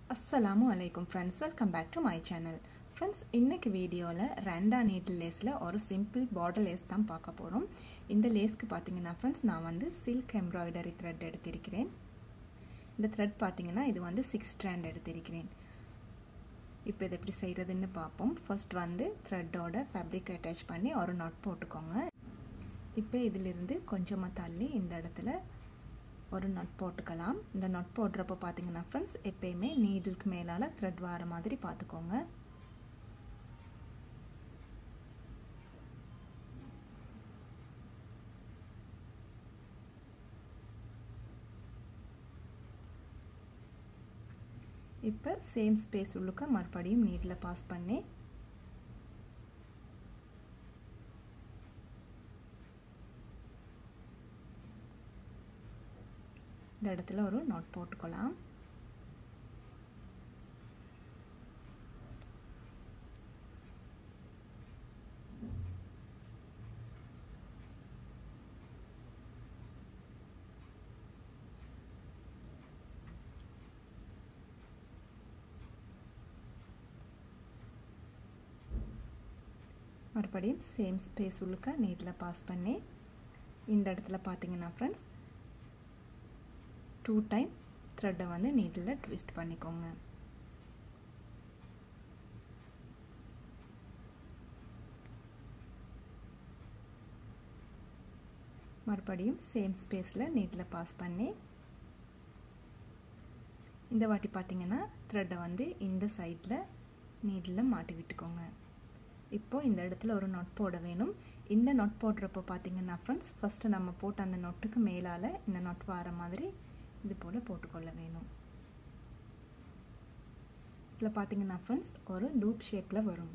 Assalamu alaikum friends, welcome back to my channel. Friends, இன்னைக்கு வீடியோல Randa needle laceல ஒரு simple border lace தான் பார்க்க போறோம். இந்த லேஸ்க்கு பாத்தீங்கன்னா friends நான் வந்து silk embroidery thread எடுத்திருக்கிறேன். இந்த thread பாத்தீங்கன்னா இது வந்து 6 strand எடுத்திருக்கிறேன். இப்போ இத எப்படி செய்யறதுன்னு பாப்போம். First வந்து thread ஓட fabric attach பண்ணி ஒரு knot போட்டுக்கோங்க. இப்போ இதிலிருந்து கொஞ்சமா தள்ளி இந்த இடத்துல ஒரு knot போட்டுக்கலாம். இந்த knot போடுறப்ப பாத்தீங்கன்னா फ्रेंड्स எப்பவுமே நீடிலுக்கு மேலால thread வர மாதிரி பாத்துக்கோங்க. இப்போ சேம் ஸ்பேஸ் உள்ளுக்க மறுபடியும் நீடில பாஸ் பண்ணி இந்த இடத்துல ஒரு knot போட்டுக்கலாம். மறுபடியும் சேம் ஸ்பேஸ் உள்ளுக்க நீடில பாஸ் பண்ணி இந்த இடத்துல பாத்தீங்கன்னா फ्रेंड्स 2 டைம் thread வந்து நீடில ட்விஸ்ட் பண்ணிக்கோங்க. மறுபடியும் சேம் ஸ்பேஸ்ல நீடில பாஸ் பண்ணி இந்த வாட்டி பாத்தீங்கன்னா thread வந்து இந்த சைடுல நீடில மாட்டி விட்டுக்கோங்க. இப்போ இந்த இடத்துல ஒரு knot போட வேணும். இந்த knot போடுறப்ப பாத்தீங்கன்னா फ्रेंड्स ஃபர்ஸ்ட் நம்ம போட்ட அந்த knotக்கு மேலால இந்த knot வர மாதிரி இது போல போட்டுக்கொள்ள வேணும். இதுல பாத்தீங்கன்னா फ्रेंड्स ஒரு லூப் ஷேப்ல வரும்.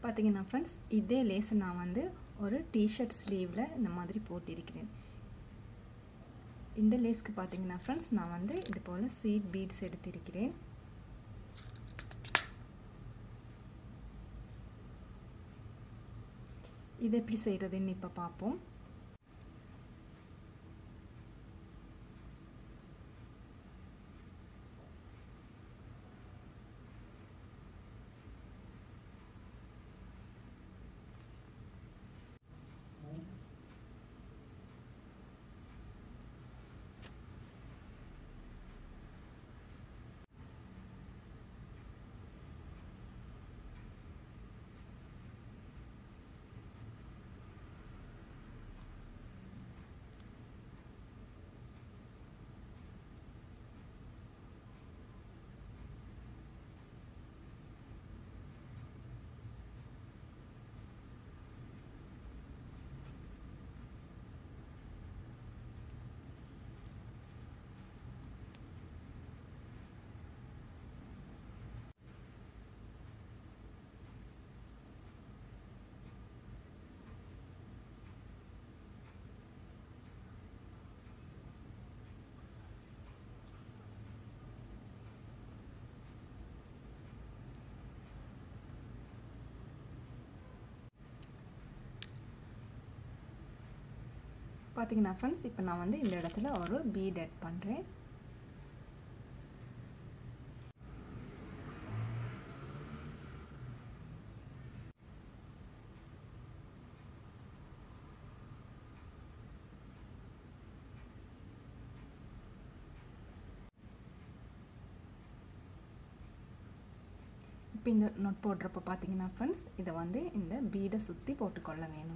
பார்த்தீங்கன்னா ஃப்ரெண்ட்ஸ், இதே லேஸை நான் வந்து ஒரு டிஷர்ட் ஸ்லீவில் இந்த மாதிரி போட்டிருக்கிறேன். இந்த லேஸ்க்கு பார்த்தீங்கன்னா ஃப்ரெண்ட்ஸ், நான் வந்து இது போல் சீட் பீட்ஸ் எடுத்திருக்கிறேன். இது எப்படி செய்கிறதுன்னு இப்போ பார்ப்போம். பார்த்தீங்கன்னா ஃப்ரெண்ட்ஸ், இப்போ நான் வந்து இந்த இடத்துல ஒரு பீட் ஆட் பண்ணுறேன். இப்போ இந்த நொட் போடுறப்போ பார்த்தீங்கன்னா ஃப்ரெண்ட்ஸ், இதை வந்து இந்த பீடை சுற்றி போட்டுக்கொள்ள வேணும்.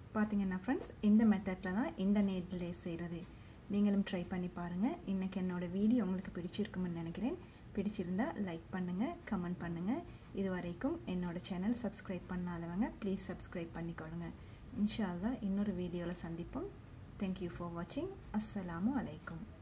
பார்த்தீங்கன்னா ஃப்ரெண்ட்ஸ் இந்த மெத்தடில் தான் இந்த நீடில் லேஸ் செய்கிறது. நீங்களும் ட்ரை பண்ணி பாருங்கள். இன்றைக்கி என்னோடய வீடியோ உங்களுக்கு பிடிச்சிருக்குமென்னு நினைக்கிறேன். பிடிச்சிருந்தா லைக் பண்ணுங்கள், கமெண்ட் பண்ணுங்கள். இது வரைக்கும் என்னோடய சேனல் சப்ஸ்கிரைப் பண்ணாதவங்க ப்ளீஸ் சப்ஸ்கிரைப் பண்ணிக்கொள்ளுங்க. இன்ஷா அல்லாஹ் இன்னொரு வீடியோவில் சந்திப்போம். தேங்க்யூ ஃபார் வாட்சிங். அஸ்ஸலாமு அலைக்கும்.